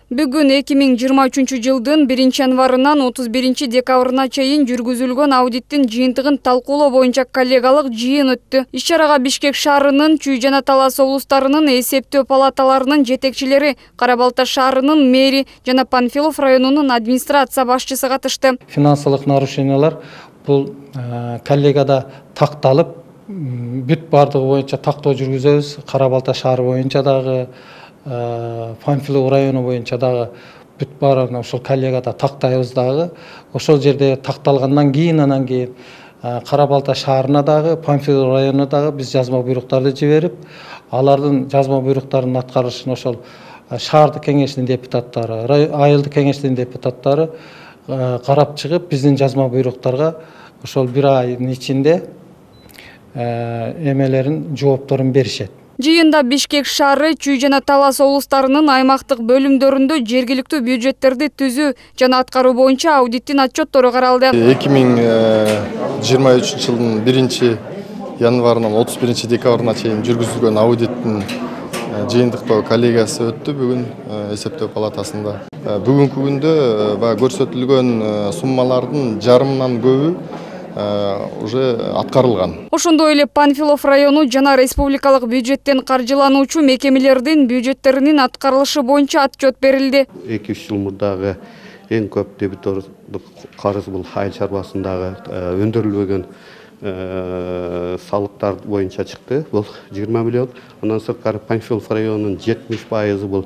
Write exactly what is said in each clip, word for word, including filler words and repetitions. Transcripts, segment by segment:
Бүгүн эки миң жыйырма үчүнчү жылдын биринчи январынан отуз биринчи декабрына чейин жүргүзүлгөн аудиттин жыйынтыгын талкуулоо боюнча коллегалык жыйын өттү. Иш-чарага Бишкек шаарынын, Чүй жана Талас облустарынын эсептөө палаталарынын жетекчилери, Кара Балта шаарынын мэри жана Панфилов районунун администрация башчысы катышты. Финансылык нарушениялар бул коллегада такталып, бүт бардыгы боюнча тактоо жүргүзөбүз. Кара Балта шаары боюнча дагы, Панфилов району боюнча дагы бүт барын ошол коллегада тактайбыз дагы. Ошол жерде такталгандан кийин анан кийин Кара Балта шаарына дагы, Панфилов районуна дагы биз жазма буйруктарды жиберип, алардын жазма буйруктарынын аткарышын ошол шаардык кеңештин депутаттары, айылдык кеңештин депутаттары карап чыгып, биздин жазма буйруктарга ошол бир айдын ичинде эмелерин, жоопторун беришет. Жыйында Бишкек шаары, Чүй жана Талас облустарынын аймактык бөлүмдөрүндө жергиликтүү бюджеттерди түзүү жана аткаруу боюнча аудиттин отчеттору каралды. эки миң жыйырма үчүнчү жылдын биринчи январынан отуз биринчи декабрына чейин жүргүзүлгөн аудиттин жыйынтыктоо коллегиясы өттү бүгүн эсептөө палатасында. Бүгүнкү күндө баягы көрсөтүлгөн суммалардын жарымынан көбү уже аткарылган. Ошондой эле Панфилов району жана республикалык бюджеттен каржылануучу мекемелердин бюджеттеринин аткарылышы боюнча отчет берилди. эки үч жыл мурдагы эң көп дебитордук карыз бул айыл чарбасындагы өндүрүлбөгөн салыктар боюнча чыкты. Бул жыйырма миллион. Андан сырткары Панфилов районунун жетимиш пайызы бул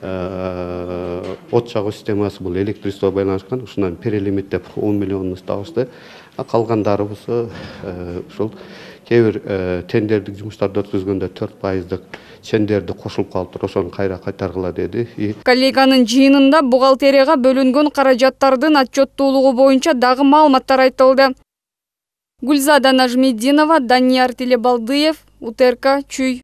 от жагуу системасы, бул электричество байланышкан. Ушундан перелимиттеп он миллионун табышты. Калгандары болсо ушул кээ бир тендердик жумуштарды өткөзгөндө төрт пайыздык чендерди кошулуп калыптыр. Ошону кайра кайтаргыла деди. Коллеганын жыйынында бухгалтерияга бөлүнгөн каражаттардын отчеттуулугу боюнча дагы маалыматтар айтылды. Гүлзада Нажмидинова, Данияр Телебалдыев, УТРК, Чүй.